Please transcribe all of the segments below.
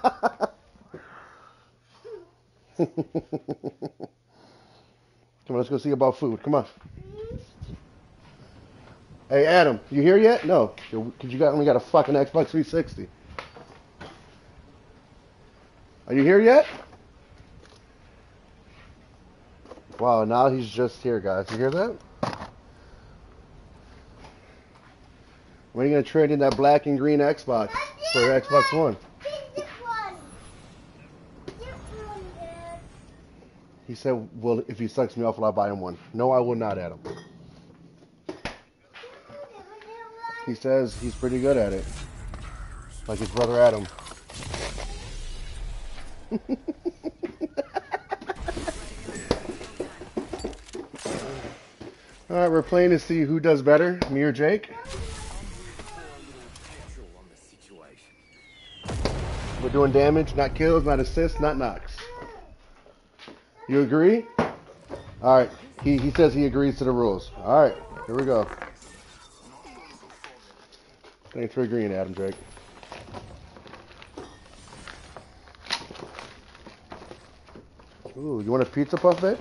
Come on, let's go see about food. Come on. Hey, Adam, you here yet? No, because you only got a fucking Xbox 360. Are you here yet? Wow, now he's just here, guys. You hear that? When are you going to trade in that black and green Xbox for Xbox One? He said, well, if he sucks me off, will I buy him one? No, I will not, Adam. He says he's pretty good at it. Like his brother Adam. Alright, we're playing to see who does better, me or Jake. We're doing damage, not kills, not assists, not knocks. You agree? Alright, he says he agrees to the rules. Alright, here we go. Thanks for agreeing, Adam Drake. Ooh, you want a pizza puff, babe?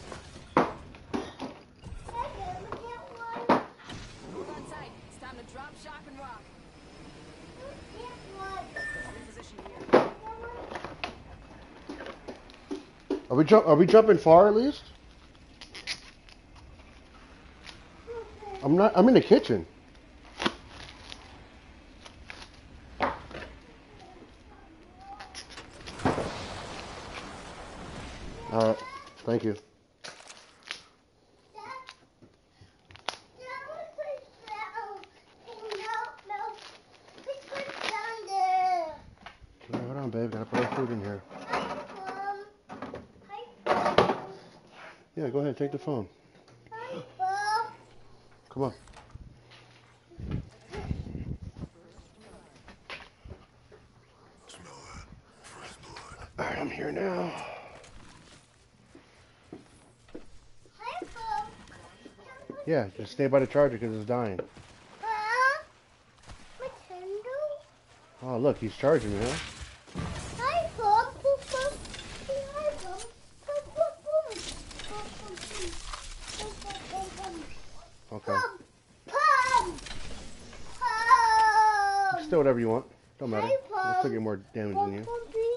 Are we jumping far at least? I'm in the kitchen. Alright, thank you. Okay, hold on, babe. Gotta put our food in here. Yeah, go ahead. Take the phone. Come on. Alright, I'm here now. Yeah, just stay by the charger because it's dying. Oh, look, he's charging me, huh? Okay. Still whatever you want. Don't matter. I'll still get more damage than you.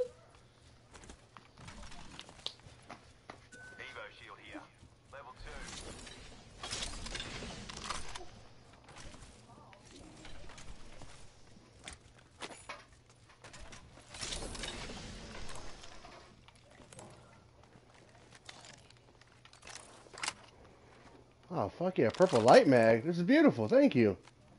Oh, fuck yeah. Purple light mag. This is beautiful. Thank you.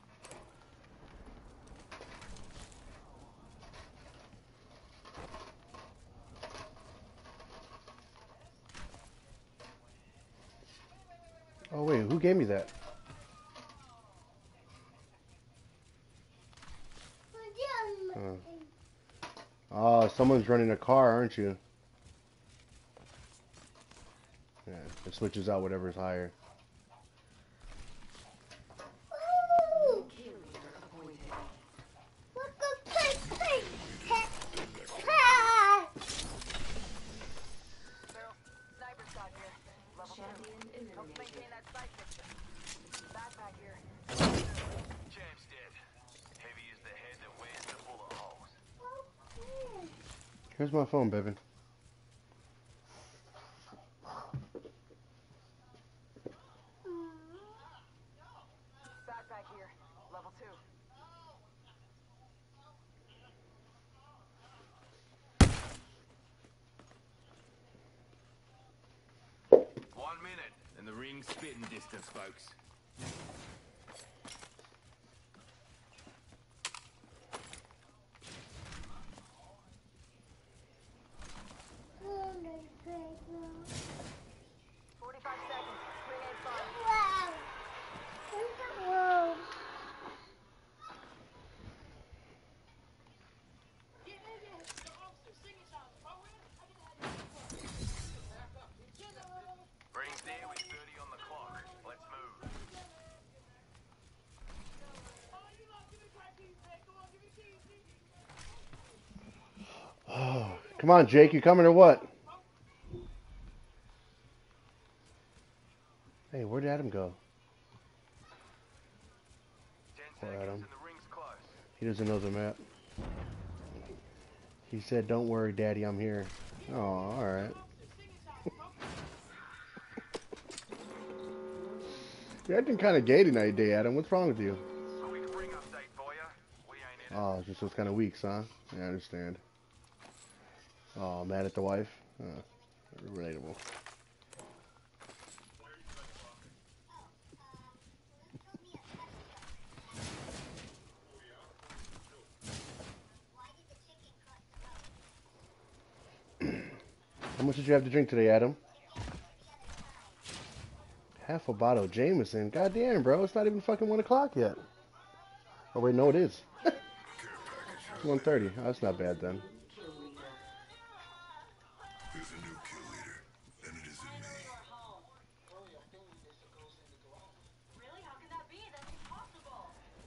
Oh, wait. Who gave me that? Oh, someone's running a car, aren't you? Yeah, it switches out whatever's higher. Here's my phone, baby. Backpack here, level 2. 1 minute, and the ring's spitting distance, folks. Rings there with 30 on the clock. Let's move. Come on, Jake, you coming or what? Hey, where did Adam go? 10 Poor seconds Adam. and the ring's close. He doesn't know the map. He said, "Don't worry, Daddy, I'm here." Oh, all right. You're acting kind of gay tonight, Day Adam. What's wrong with you? A quick ring update for you. We ain't in it. Oh, just was kind of weak, huh? Yeah, I understand. Oh, mad at the wife? Relatable. How much did you have to drink today, Adam? Half a bottle of Jameson. God damn, bro. It's not even fucking 1 o'clock yet. Oh, wait, no, it is. 1:30. Oh, that's not bad then. There's a new kill leader, and it isn't me. Really? How can that be? That's impossible.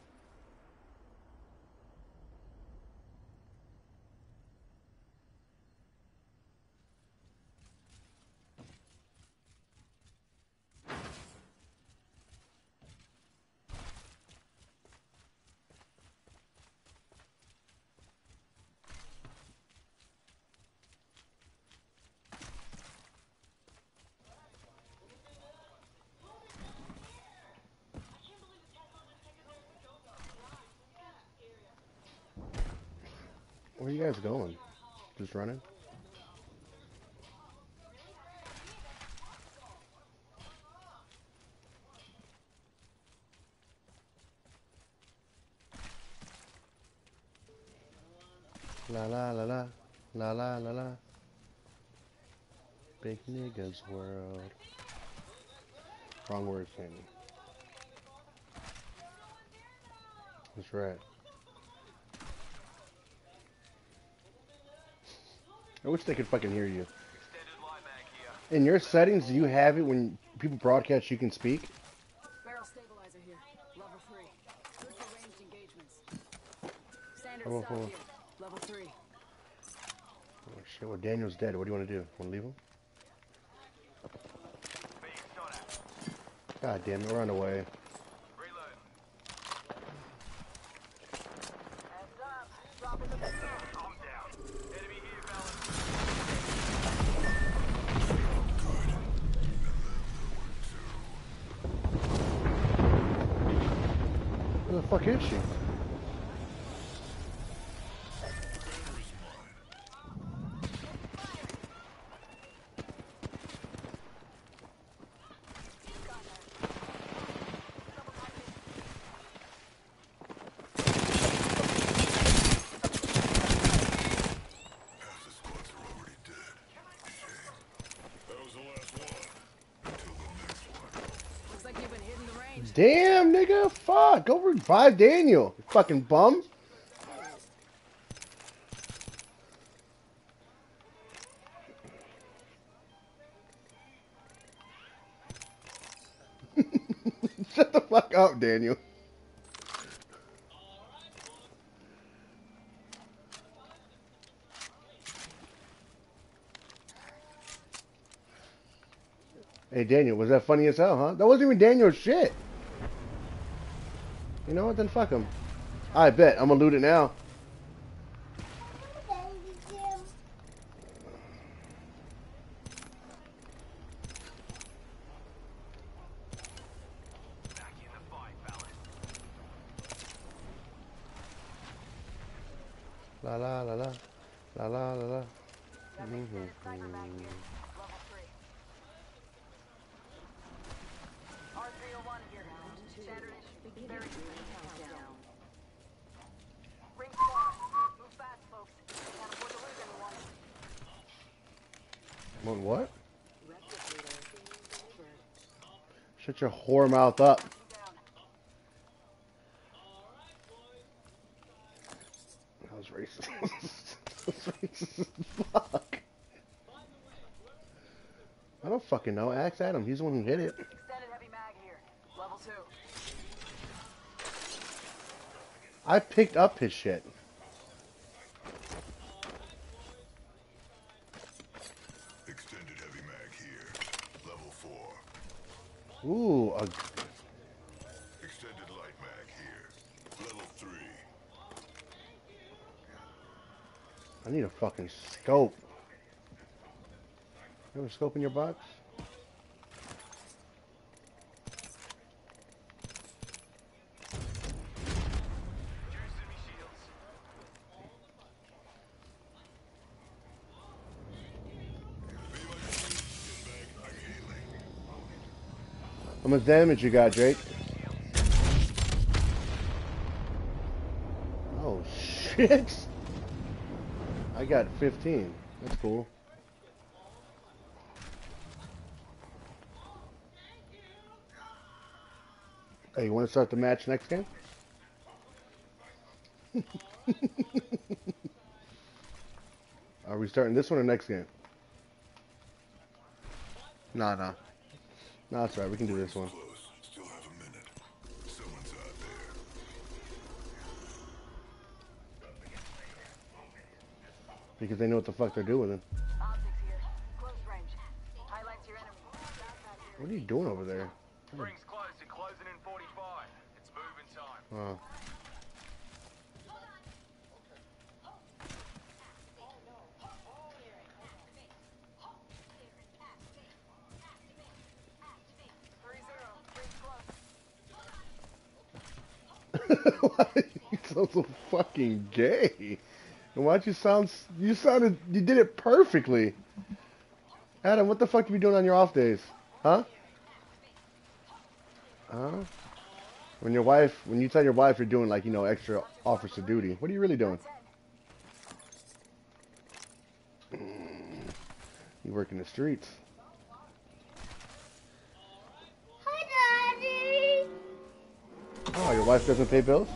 Where are you guys going? Just running? La la la la. La la la la. Big niggas world. Wrong word, Candy. That's right. I wish they could fucking hear you. Extended light mag here. In your settings, do you have it when people broadcast you can speak? Barrel stabilizer here. Level 3. Good for ranged engagements. Standard Oh, stock oh. here. Level 3. Oh shit, well Daniel's dead. What do you want to do? Want to leave him? Being shot at. God damn it, we're on the way. Reload. Heads up. Dropping the missile. I'm down. Enemy here, fellas. Where the fuck is she? Half the squads are already dead. Shame. That was the last one. Until the next one. Looks like you've been hitting the range. Damn, nigga, fuck. Go revive Daniel, you fucking bum. Shut the fuck up, Daniel. Hey, Daniel, was that funny as hell, huh? That wasn't even Daniel's shit. You know what? Then fuck him. I bet. I'm gonna loot it now. Back in the fight, fellas. La la la la. La la la la. Sniper mag here. Level 3. R301 here. Standard-ish. Very countdown. Ring far. Move fast, folks. Can't afford to lose anyone. What? Shut your whore mouth up. Down. That was racist. That was racist as fuck. I don't fucking know. Ask Adam. He's the one who hit it. Extended heavy mag here. Level 2. I picked up his shit. Ooh, Extended light mag here. Level 3. I need a fucking scope. You have a scope in your box? Juicing me shields. How much damage you got, Jake? Oh, shit. I got 15. That's cool. Hey, you want to start the match next game? Are we starting this one or next game? Nah. No, that's right. We can do this one. Close. Still have a minute. Someone's out there. Because they know what the fuck they're doing. Then. Optics here. Close range. Highlights your enemy. What are you doing over there? Rings close and closing in 45. It's moving time. Oh. Why you sound so fucking gay? And why'd you sound? You did it perfectly. Adam, what the fuck are you doing on your off days? Huh? Huh? When you tell your wife you're doing like, you know, extra officer duty, what are you really doing? You work in the streets. Hi, Daddy. Oh, your wife doesn't pay bills?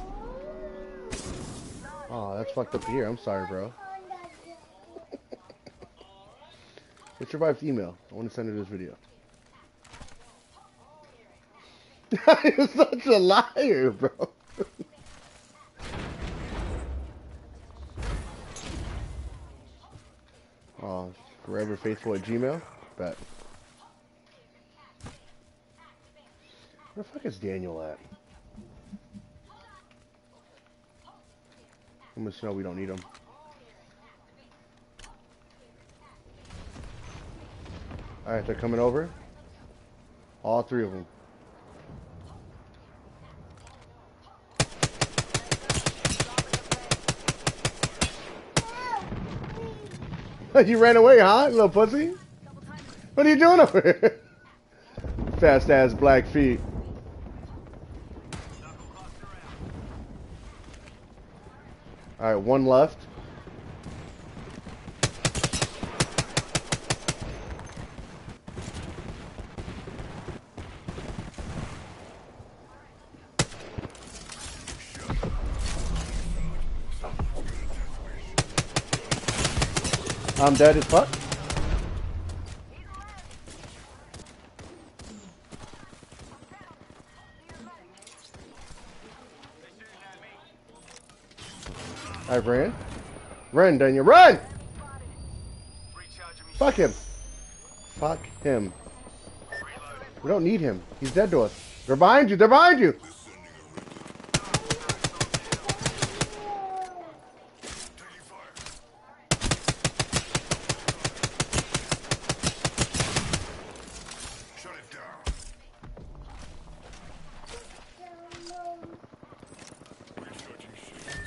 Oh, that's fucked up here. I'm sorry, bro. What's your wife's email? I want to send her this video. You're such a liar, bro. Oh, forever faithful at Gmail? Bet. Where the fuck is Daniel at? I'm gonna know we don't need him. Alright, they're coming over. All three of them. You ran away, huh, little pussy? What are you doing over here? Fast ass black feet. Alright, one left. I'm dead as fuck. I ran. Run, Daniel, run! Recharging me. Fuck him. Fuck him. We don't need him. He's dead to us. They're behind you. They're behind you. Taking fire. Shut it down. Recharging shields.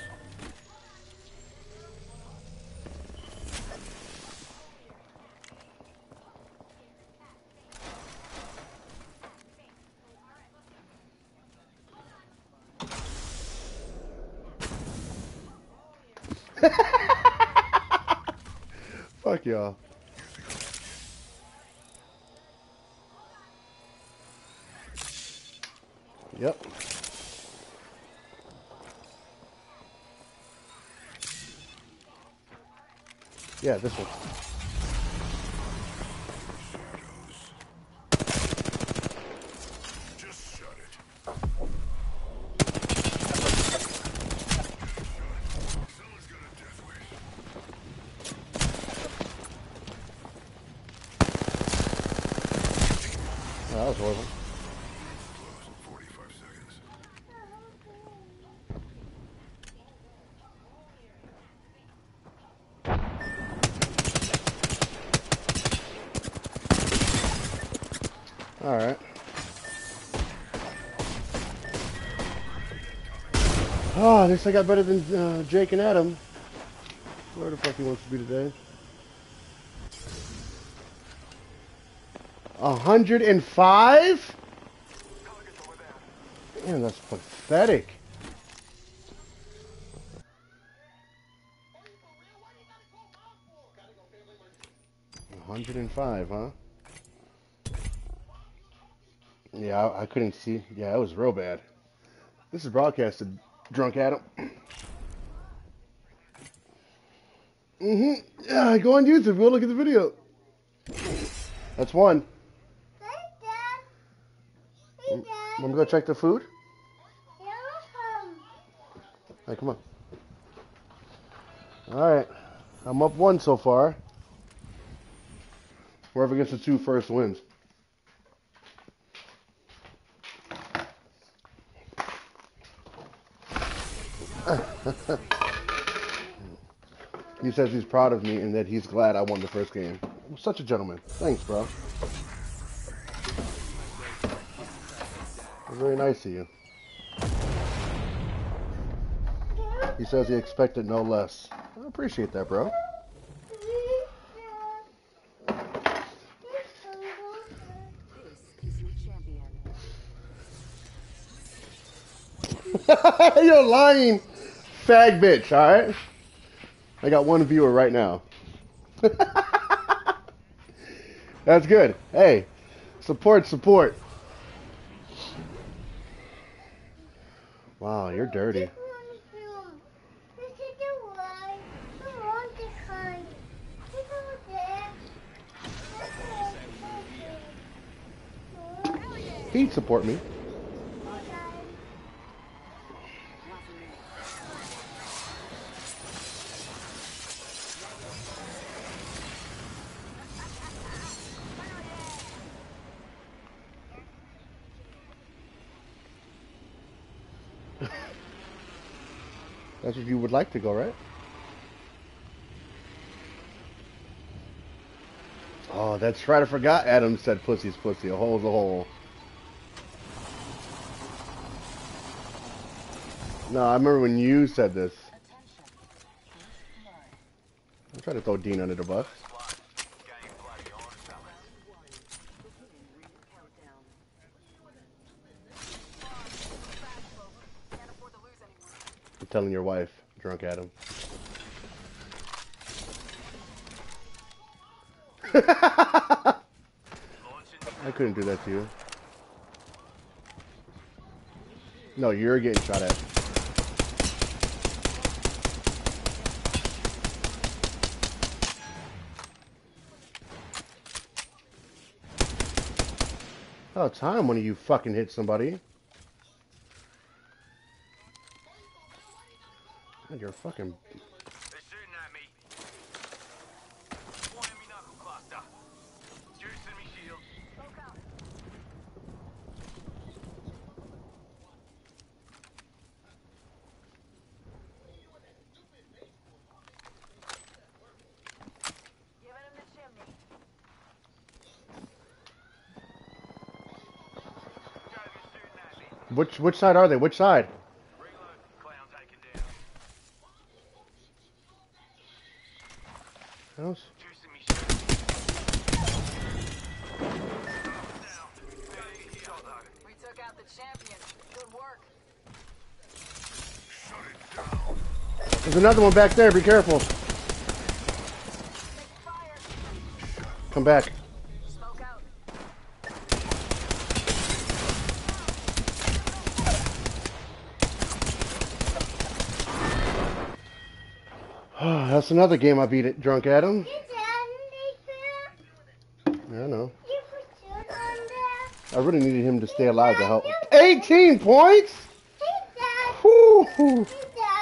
Fuck y'all. Yep. Yeah, this one. Just shut it. Someone's got a death wish. Oh, that was horrible. All right. Oh, at least I got better than Jake and Adam. Where the fuck he wants to be today? 105? Damn, that's pathetic. 105, huh? Yeah, I couldn't see. Yeah, it was real bad. This is broadcasted, drunk Adam. Yeah, go on YouTube. Go look at the video. That's one. Hey, Dad. Hey, Dad. Want me to go check the food? Yeah. Hey, come on. All right. I'm up one so far. Whoever gets the two first wins. He says he's proud of me and that he's glad I won the first game. I'm such a gentleman. Thanks, bro. That's very nice of you. He says he expected no less. I appreciate that, bro. This is your champion. You're lying, fag bitch, alright? I got one viewer right now. That's good. Hey, support. Wow, you're dirty. He'd support me. That's what you would like to go, right? Oh, that's right. I forgot Adam said pussy's pussy. A hole's a hole. No, I remember when you said this. I'm trying to throw Dean under the bus. I'm telling your wife, drunk Adam. I couldn't do that to you. No, you're getting shot at. Oh, time when you fucking hit somebody. God, you're fucking... They're shooting at me. One in me knuckle cluster. Juicing me shields. Giving him the chimney. Joker's shooting at me. Which side are they? Which side? Reload. Clown taken down. House? Juicing me shields. Down. Shot though. We took out the champion. Good work. There's another one back there. Be careful. Fire. Come back. Smoke out. That's another game I beat it, drunk Adam. Yeah, I know. I really needed him to stay alive to help. 18 points? Whew.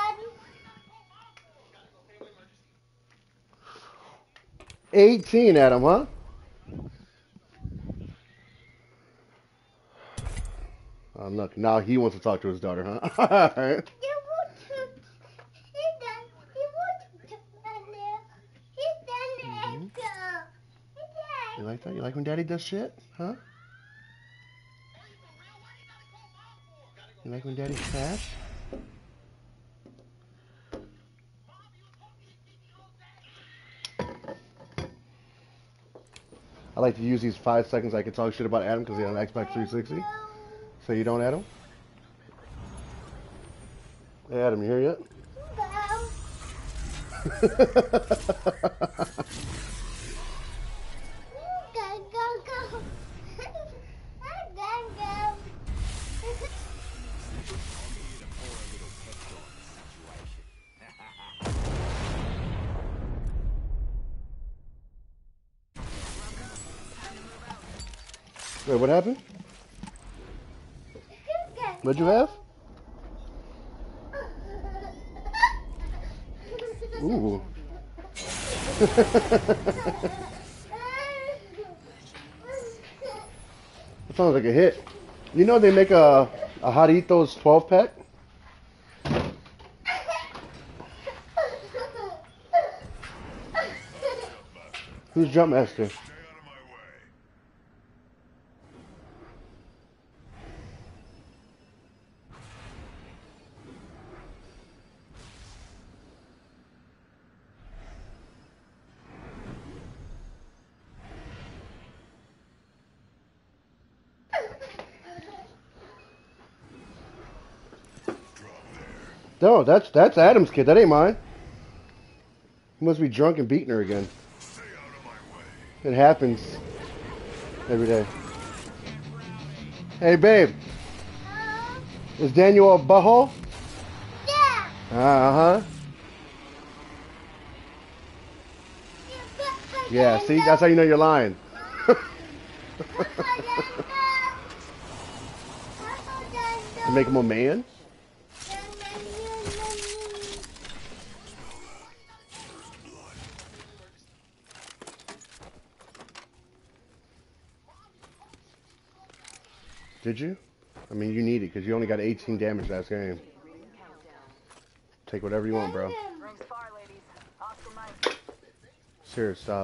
18, Adam, huh? Oh, look, now he wants to talk to his daughter, huh? All right. You like that? You like when Daddy does shit? Huh? You like when Daddy's trash? I like to use these 5 seconds I can talk shit about Adam because he has an Xbox 360. So you don't, Adam? Hey, Adam, you here yet? Wait, what happened? What'd you have? Ooh. That sounds like a hit. You know they make a Jarritos 12 pack? Who's Jumpmaster? Stay out of my way. No, that's Adam's kid. That ain't mine. He must be drunk and beating her again. Stay out of my way. It happens every day. Hey, babe. Is Daniel a butthole? Yeah. Uh-huh. Yeah, see? That's how you know you're lying. To make him a man? Did you? I mean, you need it because you only got 18 damage last game. Take whatever you want, bro. Rings far, ladies. Oscar Mike. Serious, stop.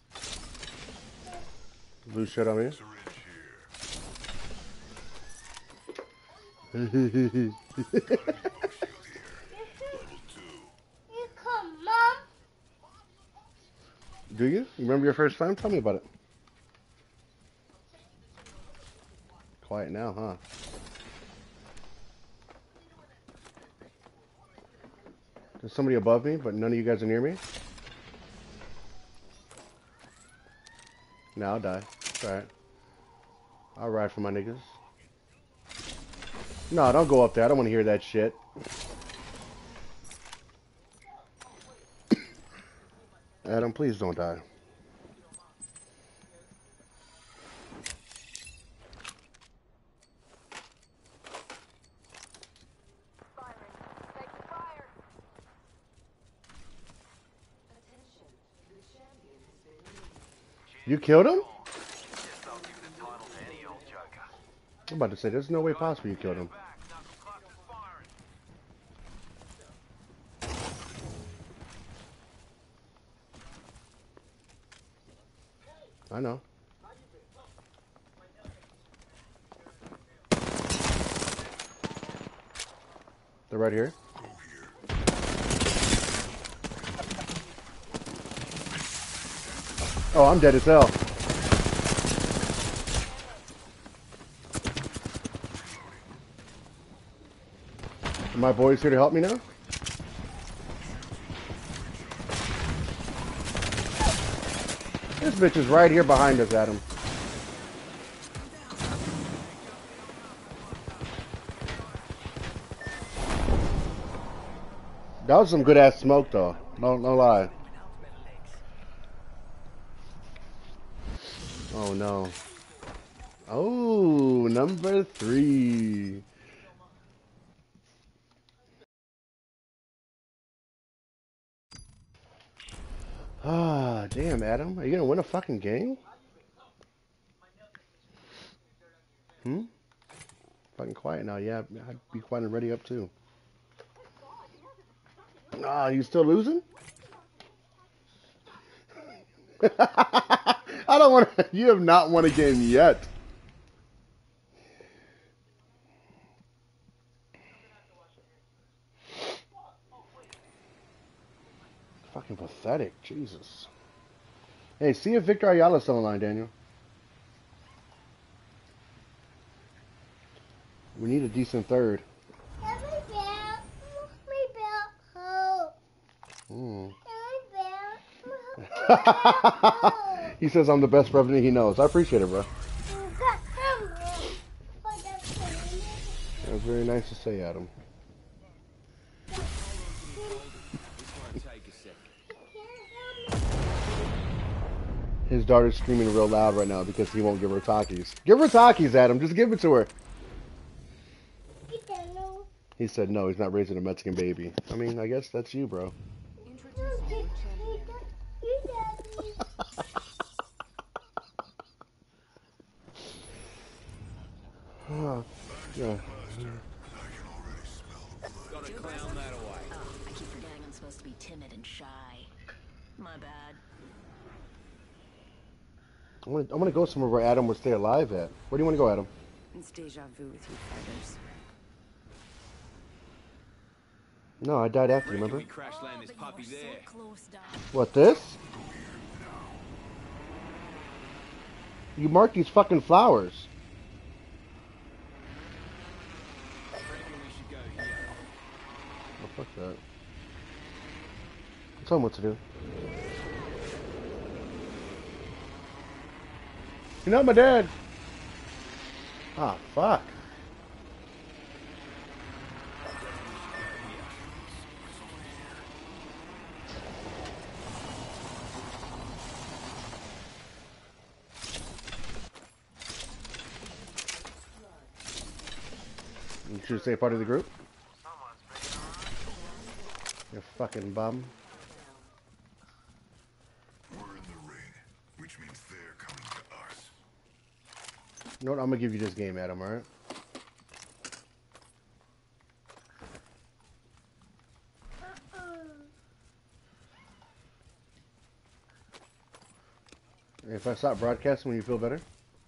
Blue shit on me. Syringe here. Do Shield here. Level 2. You come, Mom. you? You remember your first time? Tell me about it. Quiet now, huh? There's somebody above me, but none of you guys are near me. Now I'll die. It's alright. I'll ride for my niggas. No, don't go up there. I don't want to hear that shit. Adam, please don't die. You killed him? Guess I'll give the title to any old joker. I'm about to say, there's no way possible you killed him. Back, knuckle clusters firing. I know. They're right here. Go here. Oh, I'm dead as hell. Are my boys here to help me now? This bitch is right here behind us, Adam. That was some good ass smoke though. No lie. Oh no. Oh, number 3. Ah, damn, Adam. Are you gonna win a fucking game? Fucking quiet now. Yeah, I'd be quiet and ready up too. Ah, you still losing? I don't want to. You have not won a game yet. pathetic. Jesus. Hey, see if Victor Ayala's still online, Daniel. We need a decent third. He says I'm the best revenue he knows. I appreciate it, bro. That was very nice to say, Adam. His daughter's screaming real loud right now because he won't give her Takis. Give her Takis, Adam. Just give it to her. He said no, he's not raising a Mexican baby. I mean, I guess that's you, bro. Oh, yeah. Gotta clown that away. Oh, I keep forgetting I'm supposed to be timid and shy. My bad. I'm gonna go somewhere where Adam would stay alive at. Where do you want to go, Adam? It's deja vu with you fighters. No, I died after, Reckon remember? we crash land this puppy there. What, this? You marked these fucking flowers. Reckon we should go here. Oh, fuck that. Tell him what to do. You're not my dad. Ah, fuck. You should stay part of the group. You fucking bum. We're in the ring, which means they're coming to us. You know what? I'm gonna give you this game, Adam, alright? If I stop broadcasting, will you feel better?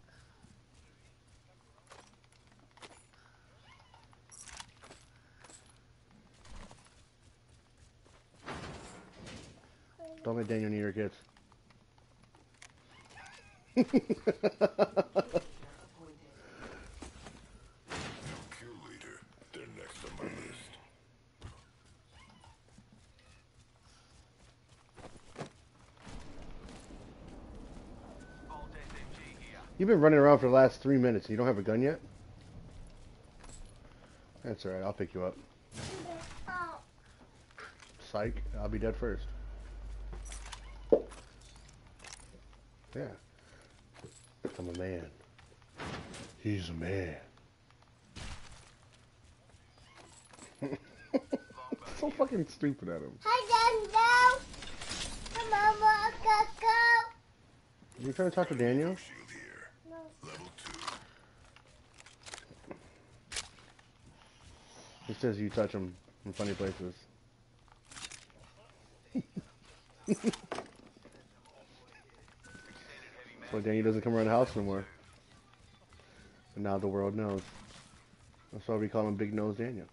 Don't let Daniel near your kids. No kill leader. They're next on my list. Old SMG here. You've been running around for the last 3 minutes and you don't have a gun yet? That's alright, I'll pick you up. Psych, I'll be dead first. Yeah. I'm a man. He's a man. So fucking stupid, Adam. You trying to talk to Daniel? Shield here. Level 2. He says you touch him in funny places. So Daniel doesn't come around the house no more. And now the world knows. That's why we call him Big Nose Daniel.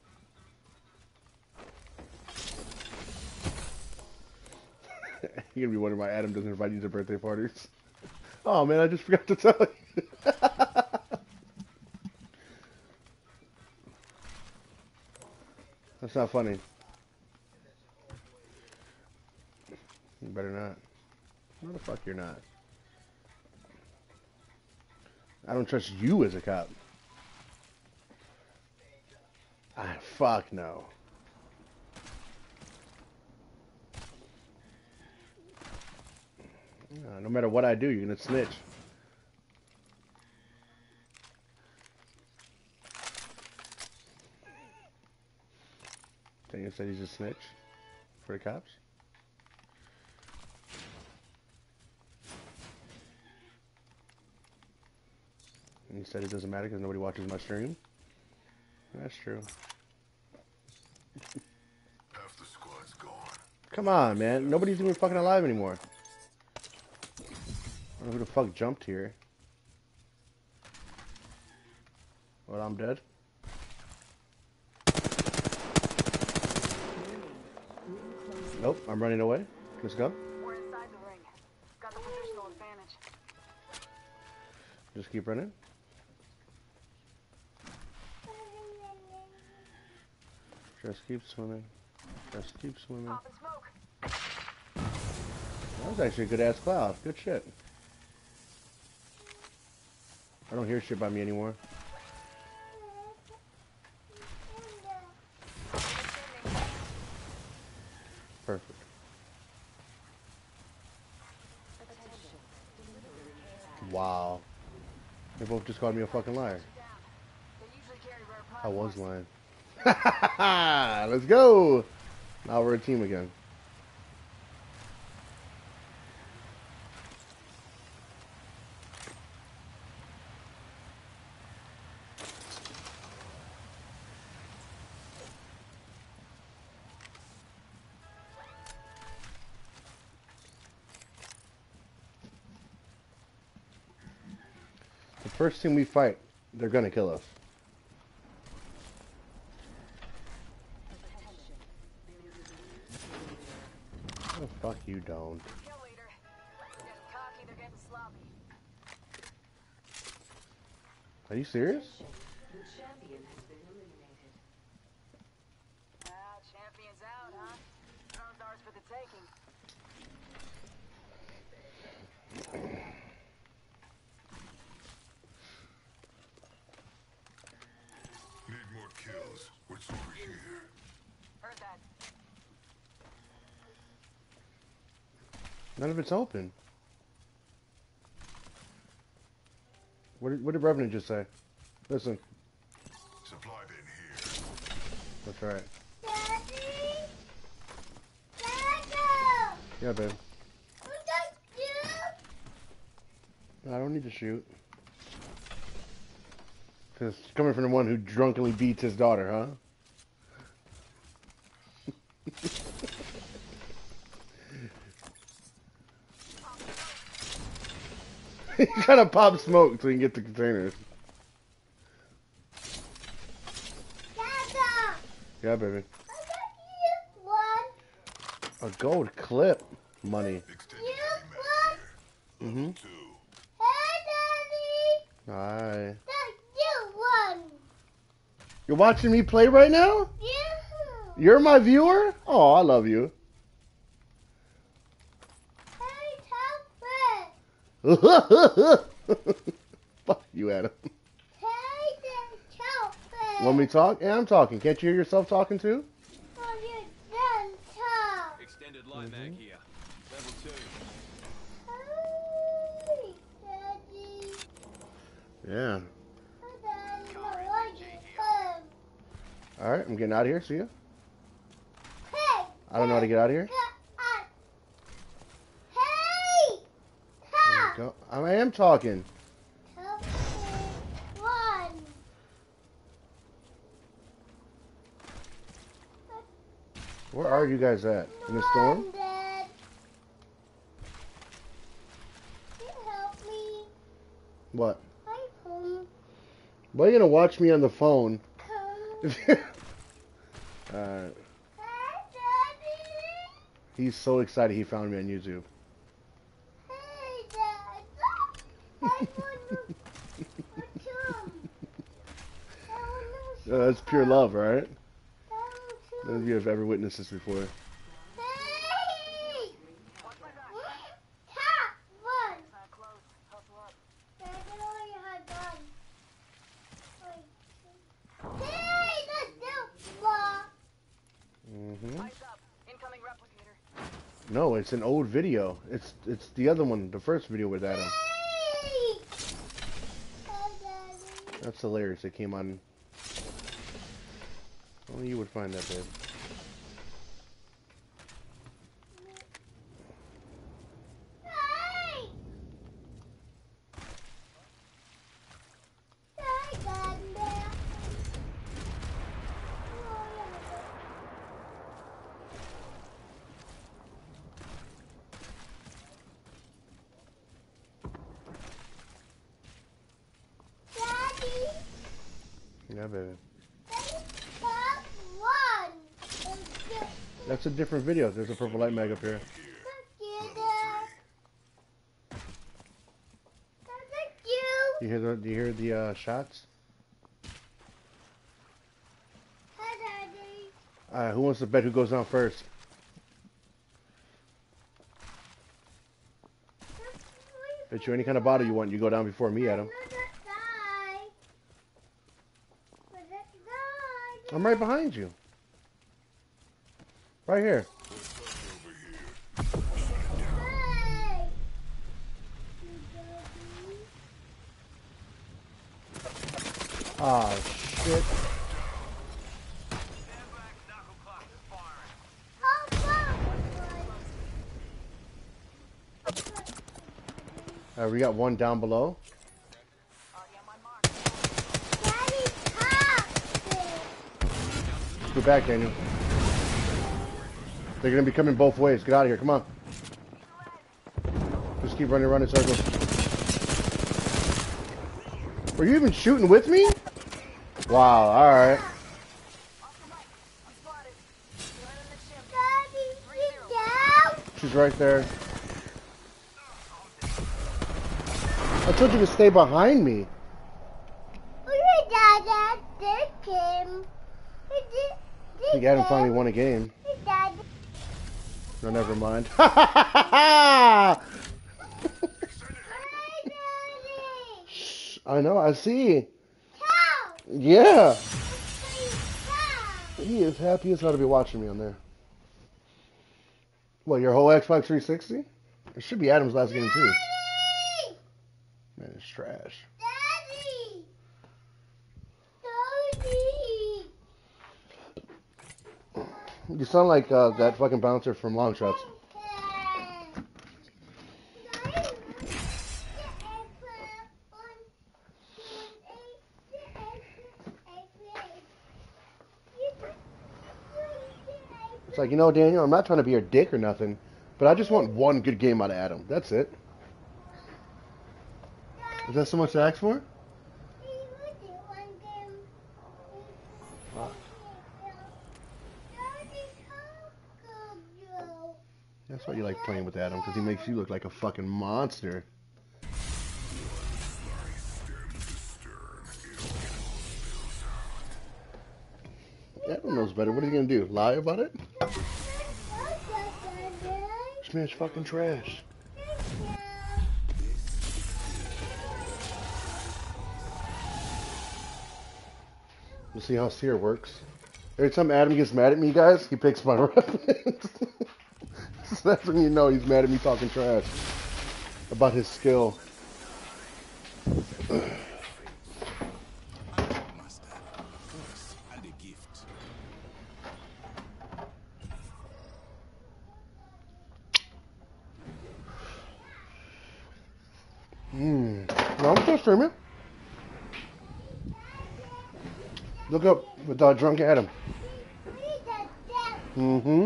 You're gonna be wondering why Adam doesn't invite you to birthday parties. Oh man, I just forgot to tell you. That's not funny. You better not. No, the fuck you're not. I don't trust you as a cop. Ah, fuck no. No matter what I do, you're gonna snitch. Daniel said he's a snitch for the cops. And he said it doesn't matter because nobody watches my stream. That's true. Half the squad's gone. Come on, man. Nobody's even fucking alive anymore. I don't know who the fuck jumped here. Well, I'm dead. Nope, I'm running away. Let's go. We're inside the ring. Got the positional advantage. Just keep running. Just keep swimming. Just keep swimming. Pop and smoke. That was actually a good ass cloud. Good shit. I don't hear shit by me anymore. Perfect. Wow. They both just called me a fucking liar. They usually carry rare I was platforms. lying. Let's go. Now we're a team again. The first team we fight, they're gonna kill us. Oh, fuck you, don't. Kill leader. They're getting cocky, they're getting sloppy. Are you serious? Ah, champion's out, huh? Throne's ours for the taking. Need more kills. What's over here? Heard that. None of it's open. What did Revenant just say? Listen, Supply bin here. that's right. Daddy? Dad! Yeah, babe. Who does you? I don't need to shoot. Cause it's coming from the one who drunkenly beats his daughter, huh? He's trying to pop smoke so he can get the containers. Dada! Yeah, baby. I got you one. A gold clip. Money. Extended You heavy mag one. here. Mm-hmm. 2. Hey, Daddy! Aye. That's you one. You're watching me play right now? You. You're my viewer? Oh, I love you. Hey, Topper. Fuck you, Adam. Hey, the Topper. Want me to talk? Yeah, I'm talking. Can't you hear yourself talking too? Oh, you're done, Top. Extended light mag here. Level 2. Hey, Daddy. Yeah. Oh, Daddy, I want you home. All right, I'm getting out of here. See ya. Hey. I don't know how to get out of here. Hey, Top. Go. I am talking. Topper one. Where are you guys at? In the storm? One, Dad. Can you help me? What? I'm home. Why are you gonna watch me on the phone? Come. Alright. Hey, Daddy. He's so excited he found me on YouTube. Hey, Dad. I want to chum. I want to That's pure love, right? chum. None of you have ever witnessed this before. Hey! Watch my back. Top one. Not close. Hustle up. Dad, I know you had done. Wait. Hey, that's the block. Hmm. Eyes up. Incoming replicator. No, it's an old video. It's the other one, the first video with Adam. Hey! Oh, Daddy. That's hilarious. It came on. Only you would find that, babe. Hey! Hey, Daddy. Daddy, Yeah, baby. top one. That's a different video. There's a purple light mag up here. Do you hear the shots? Hi, Daddy. Alright, who wants to bet who goes down first? Bet you any kind of bottle you want, you go down before me, Adam. I'm right behind you. Right here. Ah, shit. We got one down below. Go back, Daniel. They're gonna be coming both ways. Get out of here. Come on. Just keep running around in circles. Were you even shooting with me? Wow, alright. She's right there. I told you to stay behind me. I think Adam finally won a game. No, never mind. Shh, I know, I see. Yeah. He is happy as hell to be watching me on there. What, your whole Xbox 360? It should be Adam's last game too. Man, it's trash. Daddy! You sound like that fucking bouncer from Long Shots. It's like, you know, Daniel, I'm not trying to be your dick or nothing, but I just want one good game out of Adam. That's it. Is that so much to ask for? That's why you like playing with Adam, because he makes you look like a fucking monster. Adam knows better. What are you going to do? Lie about it? This man's fucking trash. We'll see how Seer works. Every time Adam gets mad at me, guys, he picks my weapons. So that's when you know he's mad at me talking trash about his skill. No, I'm still streaming. Look up with Drunk Adam. Mm-hmm.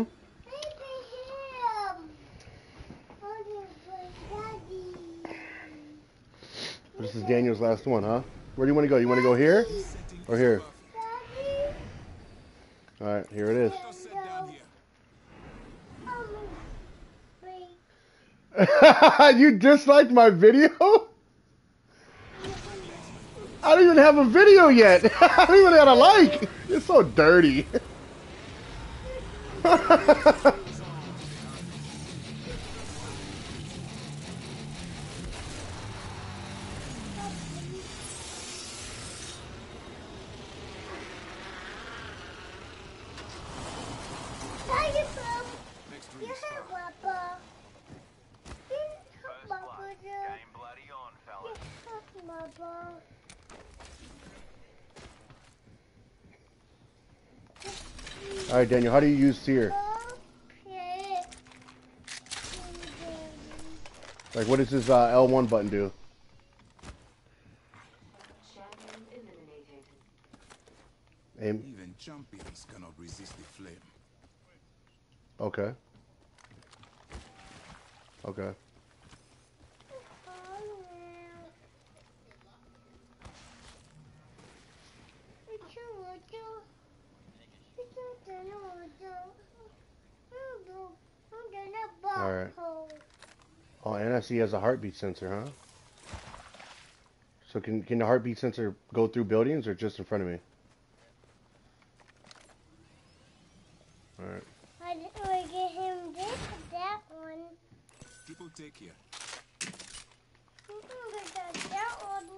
This is Daniel's last one, huh? Where do you want to go? You want to go here or here? All right, here it is. You disliked my video? I don't even have a video yet. I don't even have a like. It's so dirty. Game bloody on, fellas. All right, Daniel, how do you use Seer? Like, what does this L1 button do? Aim. Even champions cannot resist the flame. Okay. Okay. Alright. Oh, and I see he has a heartbeat sensor, huh? So can the heartbeat sensor go through buildings or just in front of me? Alright. I didn't want to get him this that one. Triple take here. You can get that one.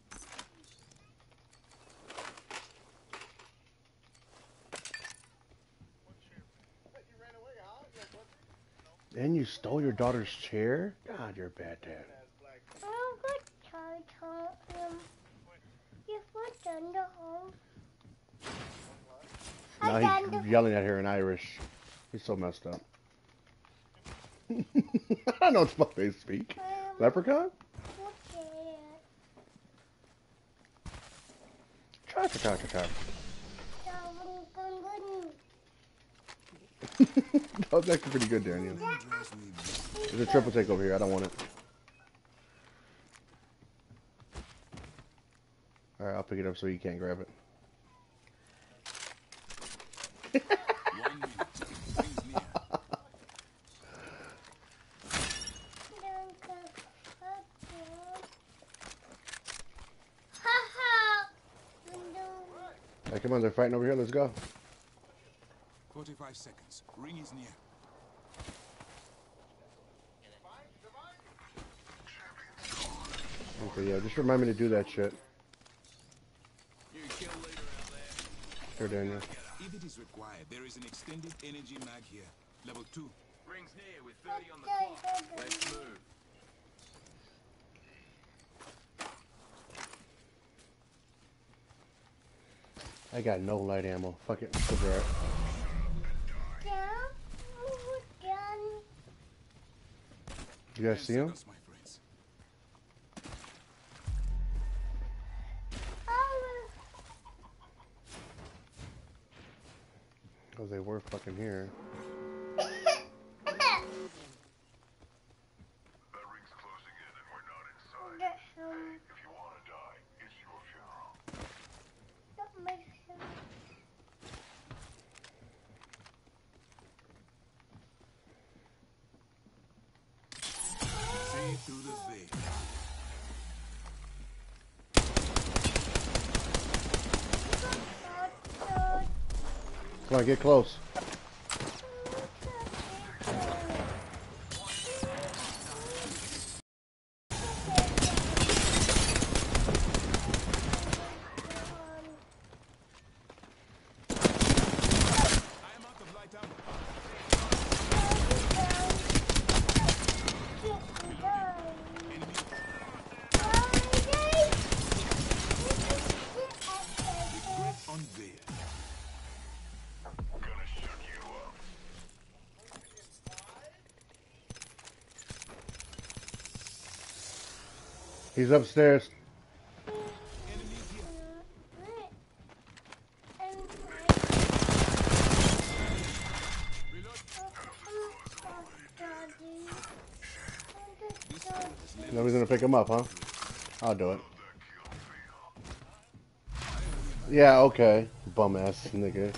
And you stole your daughter's chair? God, you're a bad dad. Oh, good child. You put on the home. Now he's yelling at her in Irish. He's so messed up. I don't know what the fuck they speak. Leprechaun? Cha-cha-cha-cha-cha. That was actually pretty good, Daniel. There's a triple take over here. I don't want it. Alright, I'll pick it up so you can't grab it. 1 minute. Rings near. Alright, come on, they're fighting over here. Let's go. 45 seconds. Ring is near. Okay, yeah, just remind me to do that shit. You kill later out there. Sure, Daniel. If it is required, there is an extended energy mag here. Level 2. Rings near with 30 on the clock. Let's move. I got no light ammo. Fuck it. Let's go. You guys see him? Seconds, my friends. Because they were fucking here. That ring's closing in and we're not inside. If you want to die, it's your funeral. See through the veil. Come on, get close. I am out of light ammo. Great on veil. Gonna shut you up. He's upstairs. Enemy here. Nobody's gonna pick him up, huh? I'll do it. Yeah, okay. Bum ass nigga.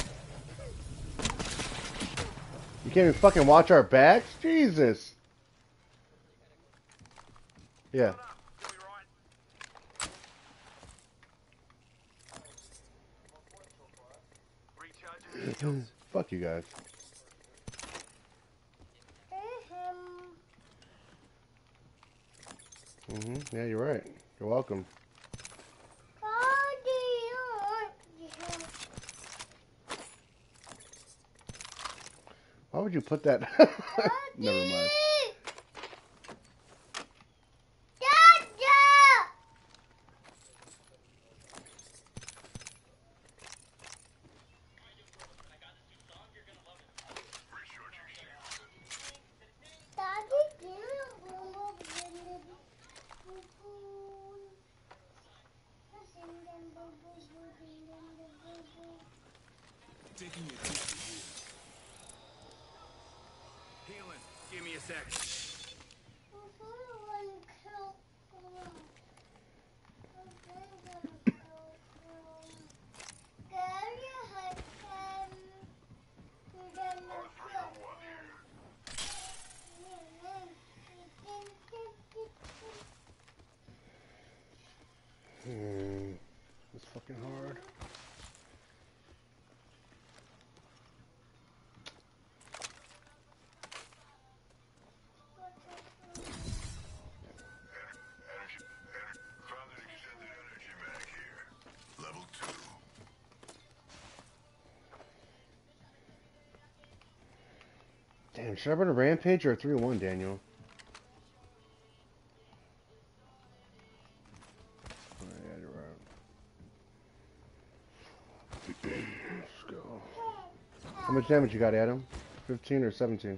You can't even fucking watch our backs? Jesus. Yeah. Recharging. Fuck you guys. Yeah, you're right. You're welcome. Why would you put that? Never mind. Taking your tip here. Healing. Give me a sec. It's fucking hard. Found an extended energy mag here. Level 2. Damn, should I run a rampage or a 3-1, Daniel? Oh, yeah, you're right. Let's go. How much damage you got, Adam? 15 or 17?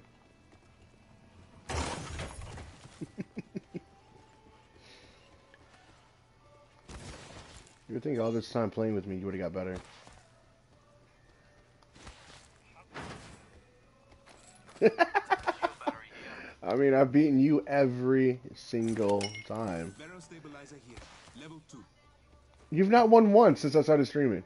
You would think all this time playing with me, you would have got better. I mean, I've beaten you every single time. Barrel stabilizer here. Level 2. You've not won once since I started streaming.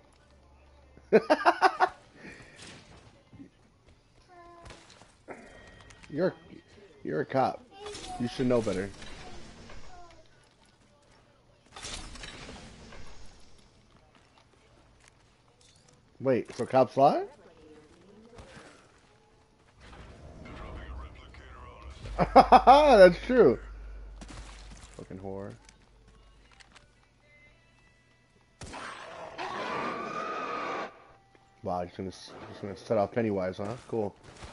You're a cop. You should know better. Wait, so cops fly? That's true. Fucking whore. Wow, just gonna set off Pennywise, huh? Cool.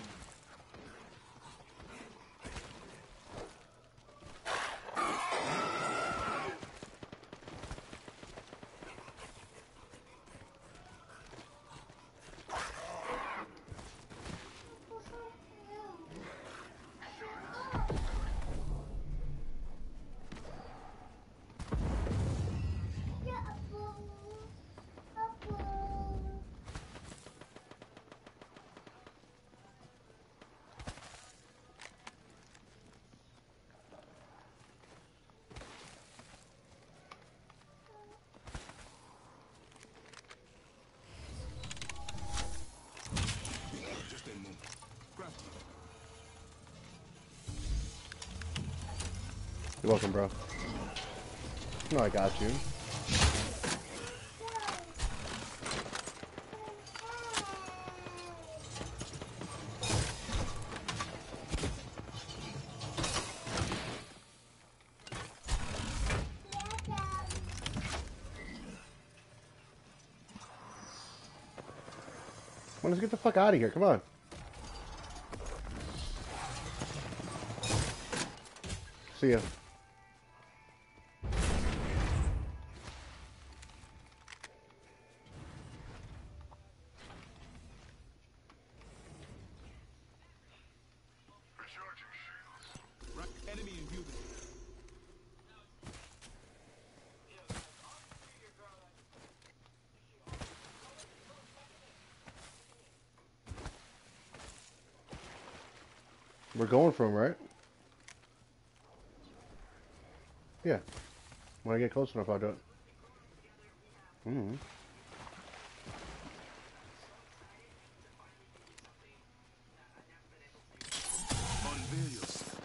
Just a moment. Crafty. You're welcome, bro. No, I got you. Well, let's get the fuck out of here. Come on. See ya. Recharging shields. Right. Enemy in view. We're going for him, right? Yeah. When I get close enough, I'll do it. Mm-hmm. Unveil yourself.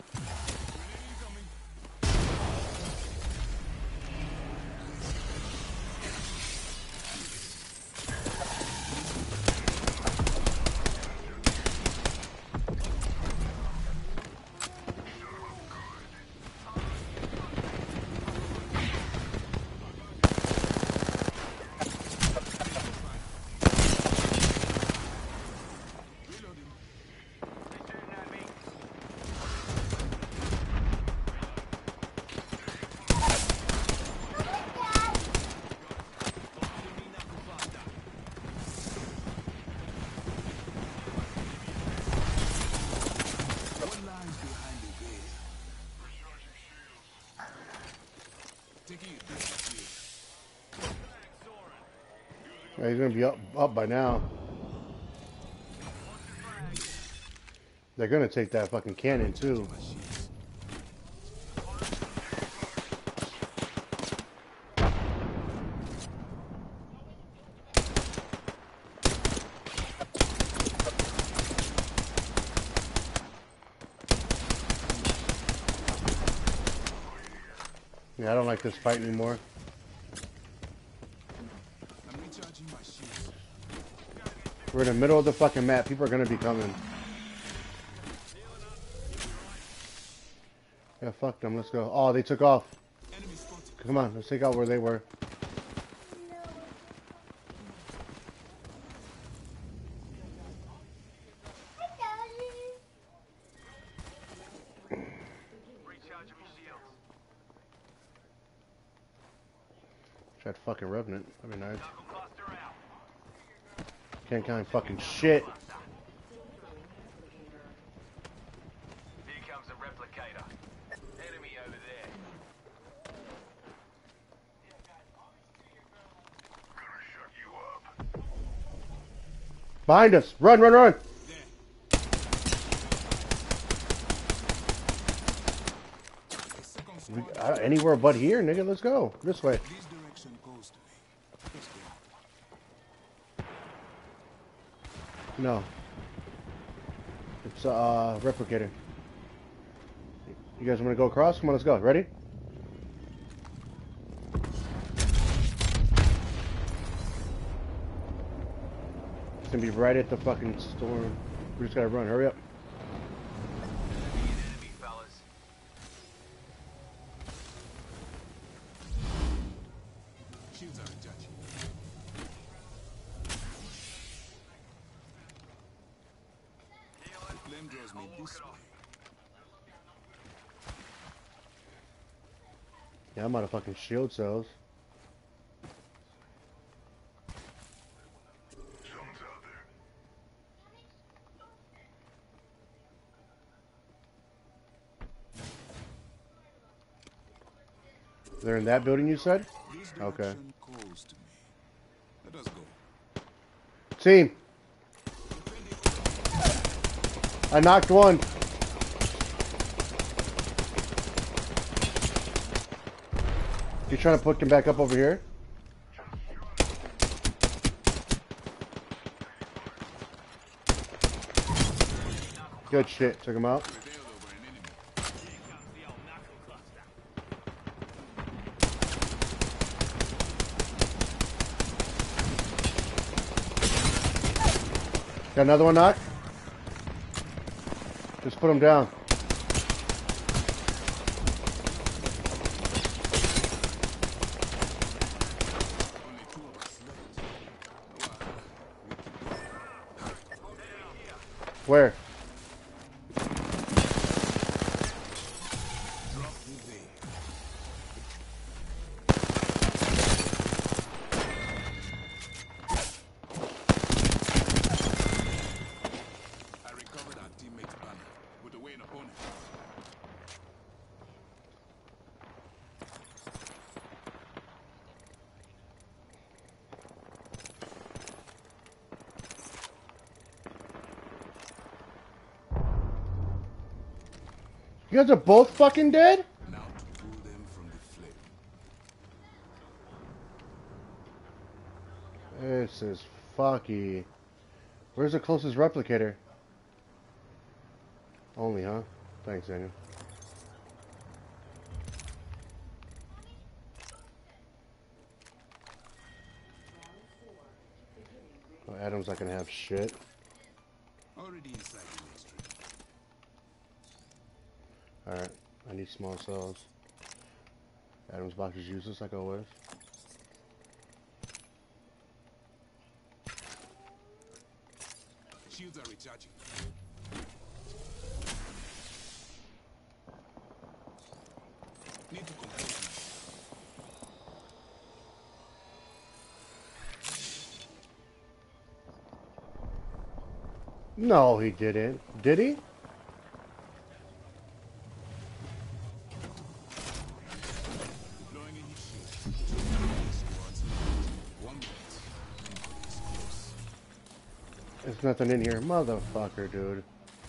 What lies behind the veil? Taking it back here. Yeah, he's gonna be up by now. They're gonna take that fucking cannon too. My shields. Yeah, I don't like this fight anymore. We're in the middle of the fucking map. People are gonna be coming. Yeah, fuck them. Let's go. Oh, they took off. Enemy spotted. Come on, let's take out where they were. Recharging my shields. Tried fucking Revenant. That'd be nice. Knuckle cluster out. Can't count fucking shit. Here comes a replicator. Enemy over there. Gonna shut you up. Behind us. Run, run, run. A second squad. Anywhere but here, nigga. Let's go. This way. This direction goes to me. Let's go. No. It's replicator. You guys want to go across? Come on, let's go. Ready? It's gonna be right at the fucking storm. We just gotta run. Hurry up. Enemy, fellas. Shields are recharging. The flame draws me this way. Yeah, I'm out of fucking shield cells. Someone's out there. They're in that building, you said? This Okay. direction calls to me. Let us go. Team. I knocked one. You trying to put him back up over here? Good shit. Took him out. Prevailed over an enemy. Here comes the old knuckle cluster. Got another one knocked? Just put him down. Only two of us left. Where? Drop me there. I recovered our teammate's banner. Put away an opponent. You guys are both fucking dead? Now to pull them from the flame. This is fucky. Where's the closest replicator? Only, huh? Thanks, Daniel. Oh, Adam's not gonna have shit. Already inside the next room. Alright, I need small cells. Adam's box is useless like always. Shields are recharging. Need to compose myself. No, he didn't. Did he? Deploying a new shield. Squads left. 1 minute. Entry is close. There's nothing in here. Motherfucker, dude.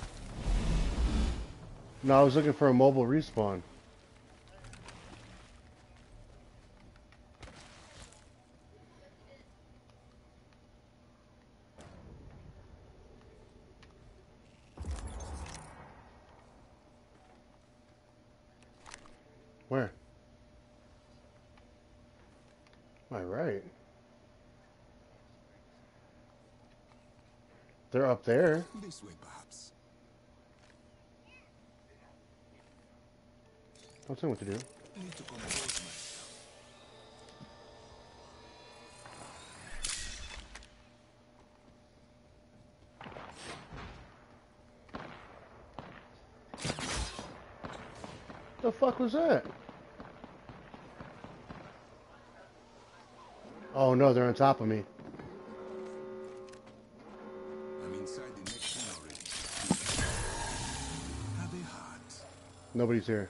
No, I was looking for a mobile respawn. Where? Am I right? They're up there. This way, perhaps. Don't tell me what to do. Need to compose myself. The fuck was that? Oh no, they're on top of me. I'm inside the next one already. Have a heart. Nobody's here.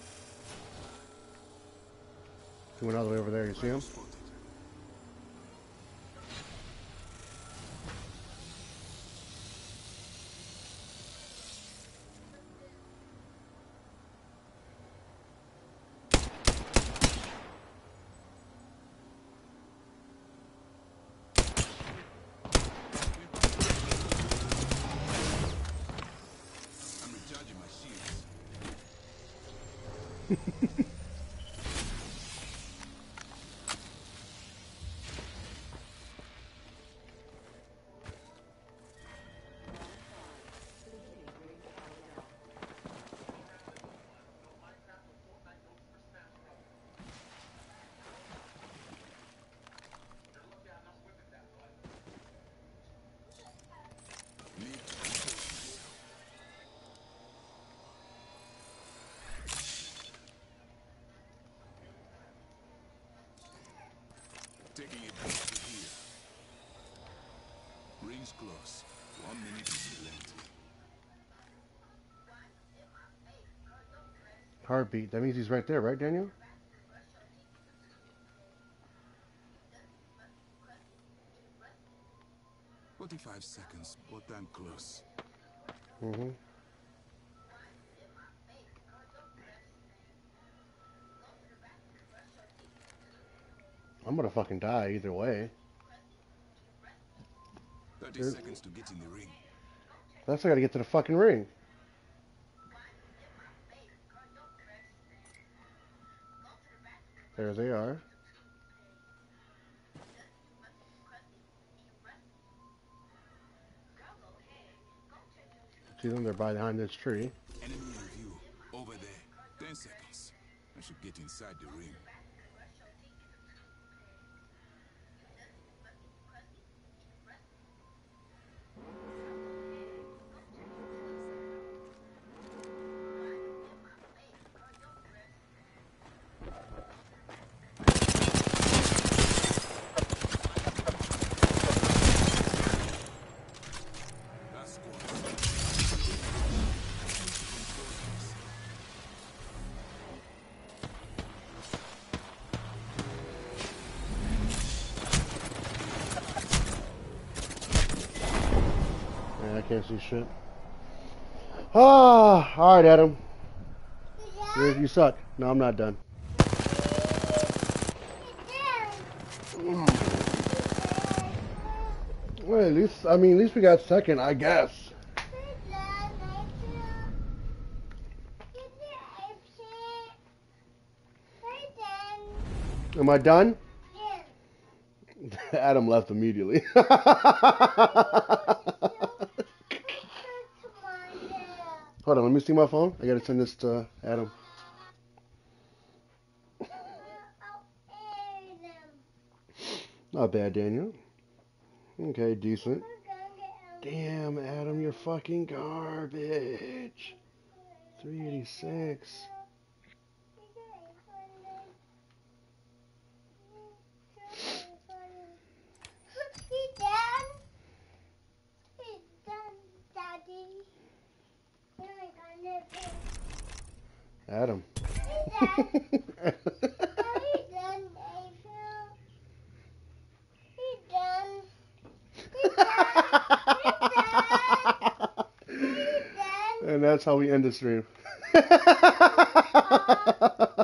He went all the way over there. You see him? Spotted. I'm recharging my shields. Need to compose myself. Taking it back to here. Rings close. 1 minute is plenty. Heartbeat. That means he's right there, right, Daniel? 45 seconds, but I'm close. Mm-hmm. I'm gonna fucking die either way. 30 seconds to get in the ring. That's I gotta get to the fucking ring. There they are. See them? They're behind this tree. Enemy in view. Over there. 10 seconds. I should get inside the ring. Last squad. Yeah, I can't see shit. Ah, all right, Adam. You suck. No, I'm not done. Well, at least we got second, I guess. Am I done? Adam left immediately. Hold on, let me see my phone. I gotta send this to Adam. Not bad, Daniel. Okay, decent. Damn, Adam, you're fucking garbage. 386. He's done. He's done, Daddy. Oh my God, Adam. He's done. He's done, April. He's done. He's done. He's done. And that's how we end the stream.